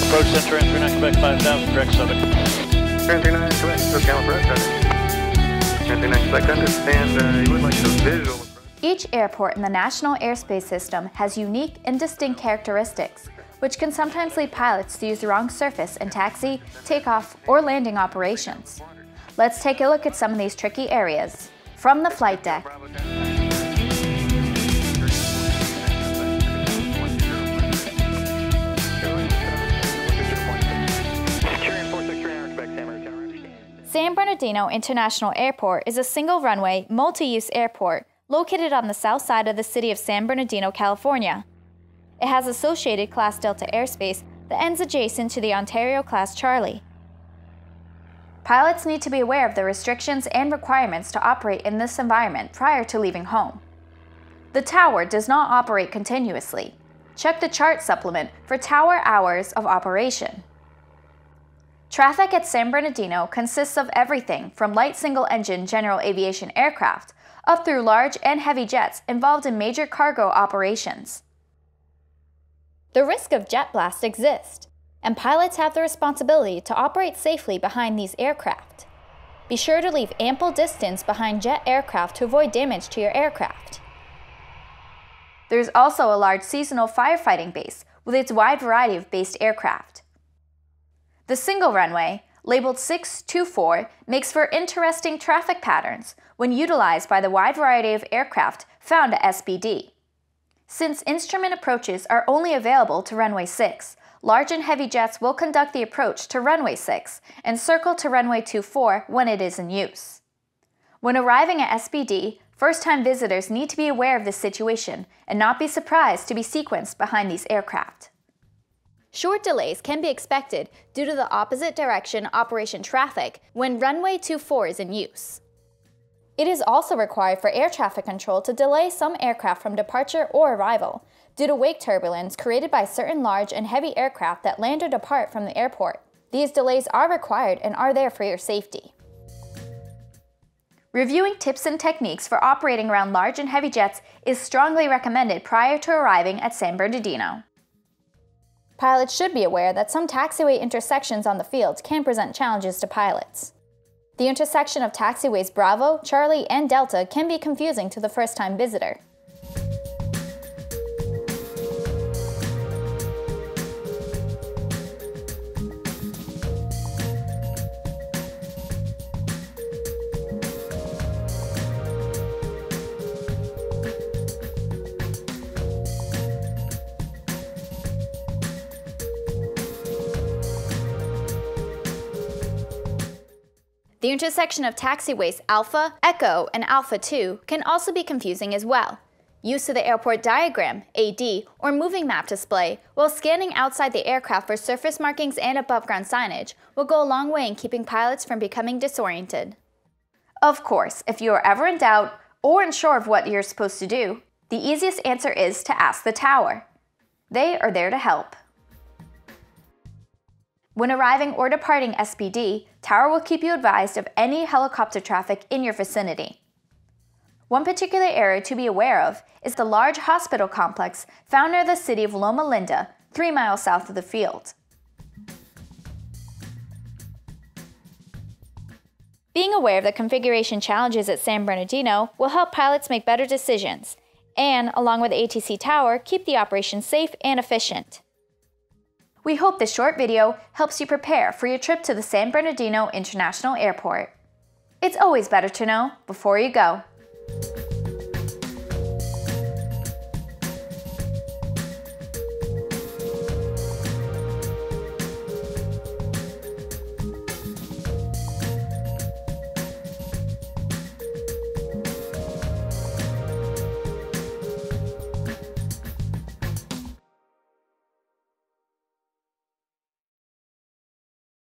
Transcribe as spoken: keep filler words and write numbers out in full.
Approach center and three nine Quebec five thousand, direct southern. three nine Quebec, SoCal approach, three nine Quebec, understand uh, you would like some visual approach. Each airport in the national airspace system has unique and distinct characteristics, which can sometimes lead pilots to use the wrong surface in taxi, takeoff, or landing operations. Let's take a look at some of these tricky areas. From the flight deck. San Bernardino International Airport is a single runway, multi-use airport located on the south side of the city of San Bernardino, California. It has associated Class Delta airspace that ends adjacent to the Ontario Class Charlie. Pilots need to be aware of the restrictions and requirements to operate in this environment prior to leaving home. The tower does not operate continuously. Check the chart supplement for tower hours of operation. Traffic at San Bernardino consists of everything from light single-engine general aviation aircraft up through large and heavy jets involved in major cargo operations. The risk of jet blast exists, and pilots have the responsibility to operate safely behind these aircraft. Be sure to leave ample distance behind jet aircraft to avoid damage to your aircraft. There's also a large seasonal firefighting base with its wide variety of based aircraft. The single runway, labeled six two four, makes for interesting traffic patterns when utilized by the wide variety of aircraft found at S B D. Since instrument approaches are only available to runway six, large and heavy jets will conduct the approach to runway six and circle to runway two four when it is in use. When arriving at S B D, first-time visitors need to be aware of this situation and not be surprised to be sequenced behind these aircraft. Short delays can be expected due to the opposite direction operation traffic when runway two four is in use. It is also required for air traffic control to delay some aircraft from departure or arrival due to wake turbulence created by certain large and heavy aircraft that land or depart from the airport. These delays are required and are there for your safety. Reviewing tips and techniques for operating around large and heavy jets is strongly recommended prior to arriving at San Bernardino. Pilots should be aware that some taxiway intersections on the field can present challenges to pilots. The intersection of taxiways Bravo, Charlie, and Delta can be confusing to the first-time visitor. The intersection of taxiways Alpha, Echo, and Alpha two can also be confusing as well. Use of the airport diagram, A D, or moving map display while scanning outside the aircraft for surface markings and above-ground signage will go a long way in keeping pilots from becoming disoriented. Of course, if you are ever in doubt or unsure of what you're supposed to do, the easiest answer is to ask the tower. They are there to help. When arriving or departing S B D, Tower will keep you advised of any helicopter traffic in your vicinity. One particular area to be aware of is the large hospital complex found near the city of Loma Linda, three miles south of the field. Being aware of the configuration challenges at San Bernardino will help pilots make better decisions, and, along with the A T C Tower, keep the operation safe and efficient. We hope this short video helps you prepare for your trip to the San Bernardino International Airport. It's always better to know before you go.